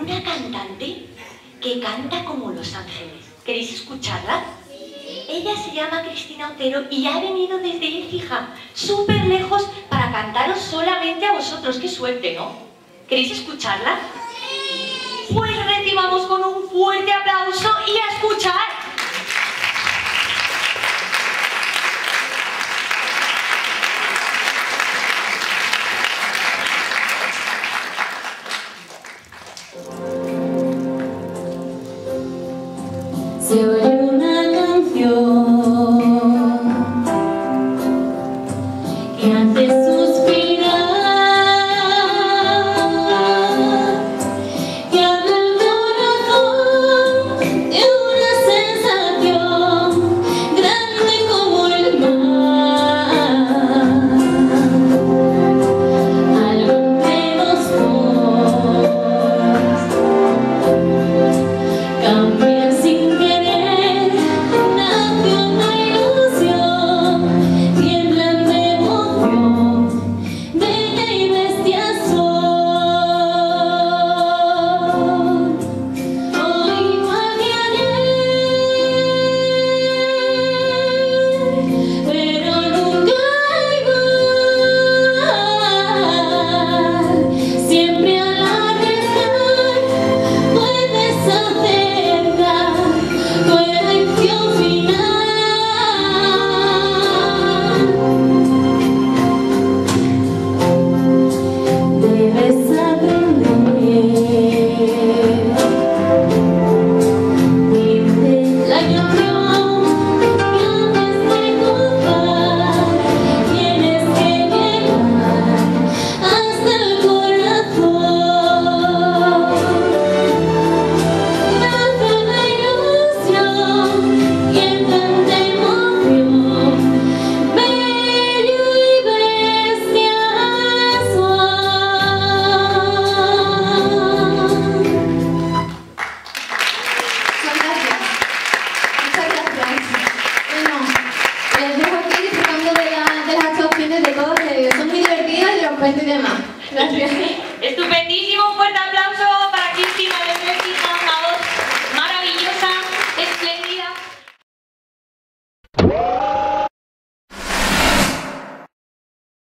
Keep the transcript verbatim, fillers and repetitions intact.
una cantante que canta como Los Ángeles. ¿Queréis escucharla? Ella se llama Cristina Otero y ha venido desde Écija, súper lejos, para cantaros solamente a vosotros. ¡Qué suerte!, ¿no? ¿Queréis escucharla? Pues recibamos con un fuerte aplauso y a escuchar. Se oye una canción que hace suspirar, que habla el corazón de una sensación grande como el mar. Algo entre los dos cambia sin querer, nace una ilusión, tiemblan de emoción, bella y bestia son. Hoy igual que ayer, pero nunca igual. Siempre al arriesgar puedes acertar tu elección final. Debes aprender. Dice la canción que antes de juzgar tienes que llegar hasta el corazón. Nace la ilusión y entra emoción, bello y bestia son. Muchas gracias. Muchas gracias. Bueno, les dejo aquí disfrutando de, la, de las actuaciones de todos, que son muy divertidas y los cuento y demás. Gracias. Estupendísimo, un fuerte aplauso para Cristina desde Écija.